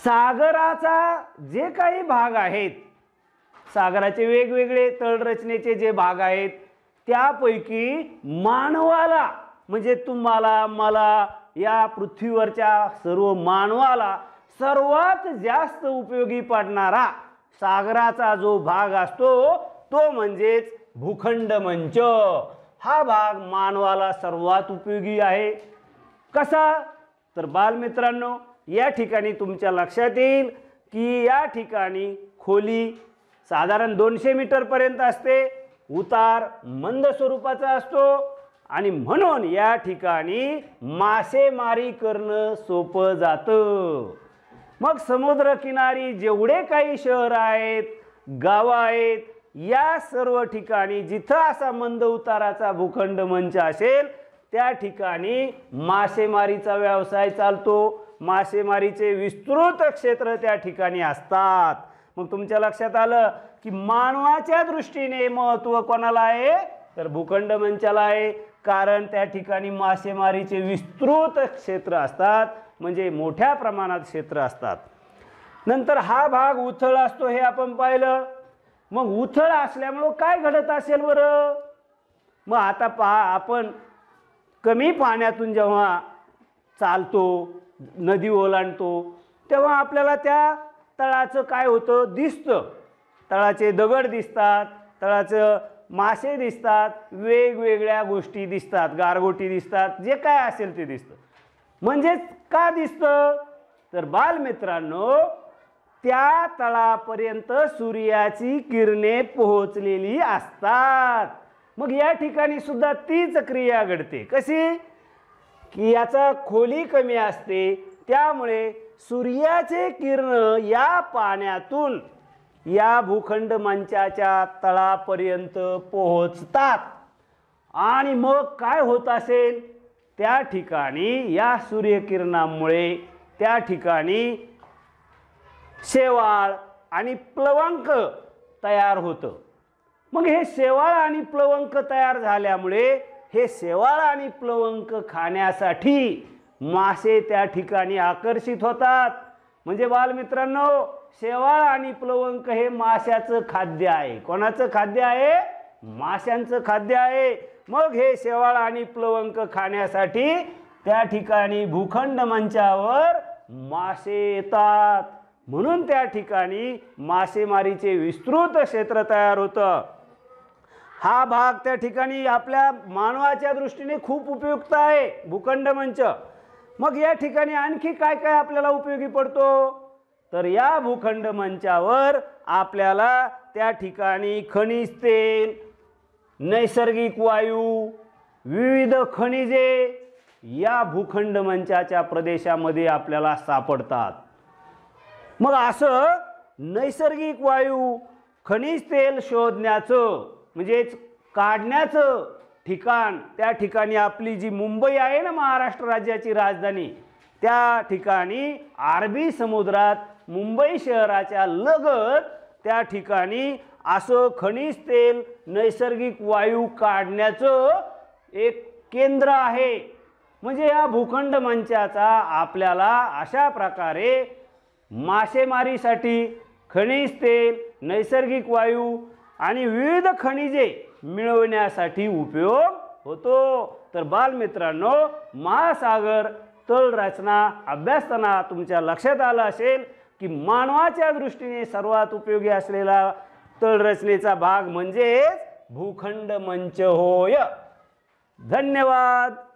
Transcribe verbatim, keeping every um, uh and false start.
सागराचा जे काही भाग आहेत, सागराचे वेगवेगळे तळरचनेचे जे भाग आहेत, त्यापैकी मानवाला म्हणजे तुम्हाला मला या पृथ्वीवरच्या सर्व मानवाला सर्वात जास्त उपयोगी पडणारा सागराचा जो भाग असतो तो म्हणजेच भूखंड मंच। हा भाग मानवाला सर्वात उपयोगी आहे। कसा? तर बालमित्रांनो, या ठिकाणी तुमच्या लक्षात येईल की या ठिकाणी खोली साधारण दोनशे मीटर पर्यंत असते, उतार मंद स्वरूपाचा असतो आणि म्हणून या ठिकाणी मासेमारी करणं सोपं जातं। मग समुद्रकिनारी जेवढे काही शहर आहेत, गावं आहेत, या सर्व ठिकाणी जिथं असा मंद उताराचा भूखंड मंच असेल त्या ठिकाणी मासेमारीचा व्यवसाय चालतो। मासेमारीचे विस्तृत क्षेत्र त्या ठिकाणी असतात। मग तुमच्या लक्षात आलं की मानवाच्या दृष्टीने महत्त्व कोणाला आहे? तर भूखंड मंचाला आहे, कारण त्या ठिकाणी मासेमारीचे विस्तृत क्षेत्र असतात, म्हणजे मोठ्या प्रमाणात क्षेत्र असतात। नंतर हा भाग उथळ असतो हे आपण पाहिलं। मग उथळ असल्यामुळे काय घडत असेल बरं? मग आता पहा, आपण कमी पाण्यातून जेव्हा चालतो, नदी ओलांडतो, तेव्हा आपल्याला त्या तळाचं काय होतं दिसतं। तळाचे दगड दिसतात, तळाचं मासे दिसतात, वेगवेगळ्या गोष्टी दिसतात, गारगोटी दिसतात, जे काय असेल ते दिसतं। म्हणजेच का दिसतं? तर बालमित्रांनो, त्या तळापर्यंत सूर्याची किरणे पोहोचलेली असतात। मग या ठिकाणी सुद्धा तीच क्रिया घडते। कशी? की याचा खोली कमी असते, त्यामुळे सूर्याचे किरण या पाण्यातून या भूखंड मंचाच्या तळापर्यंत पोहोचतात आणि मग काय होत असेल? त्या ठिकाणी या सूर्यकिरणामुळे त्या ठिकाणी शेवाळ आणि प्लवंक तयार होतं। मग हे शेवाळ आणि प्लवंक तयार झाल्यामुळे हे शेवाळ आणि प्लवंक खाण्यासाठी मासे त्या ठिकाणी आकर्षित होतात। म्हणजे बालमित्रांनो, शेवाळ आणि प्लवंक हे माशाचं खाद्य आहे। कोणाचं खाद्य आहे? माशांचं खाद्य आहे। मग हे शेवाळ आणि प्लवंक खाण्यासाठी त्या ठिकाणी भूखंड मंचावर मासे येतात, म्हणून त्या ठिकाणी मासेमारीचे विस्तृत क्षेत्र तयार होतं। हा भाग त्या ठिकाणी आपल्या मानवाच्या दृष्टीने खूप उपयुक्त आहे, भूखंड मंच। मग या ठिकाणी आणखी काय काय आपल्याला उपयोगी पडतो? तर या भूखंड मंचावर आपल्याला त्या ठिकाणी खनिज तेल, नैसर्गिक वायू, विविध खनिजे या भूखंड मंचाच्या प्रदेशामध्ये आपल्याला सापडतात। मग असं नैसर्गिक वायू, खनिज तेल शोधण्याचं म्हणजेच काढण्याचं ठिकाण, त्या ठिकाणी आपली जी मुंबई आहे ना, महाराष्ट्र राज्याची राजधानी, त्या ठिकाणी अरबी समुद्रात मुंबई शहराच्या लगत त्या ठिकाणी असं खनिज तेल, नैसर्गिक वायू काढण्याचं एक केंद्र आहे। म्हणजे या भूखंड मंचाचा आपल्याला अशा प्रकारे मासेमारीसाठी खनिज तेल, नैसर्गिक वायू आणि विविध खनिजे मिळवण्यासाठी उपयोग होतो। तर बालमित्रांनो, महासागर तळरचना अभ्यासताना तुमच्या लक्षात आलं असेल की मानवाच्या दृष्टीने सर्वात उपयोगी असलेला तळरचनेचा भाग म्हणजे भूखंड मंच होय। धन्यवाद।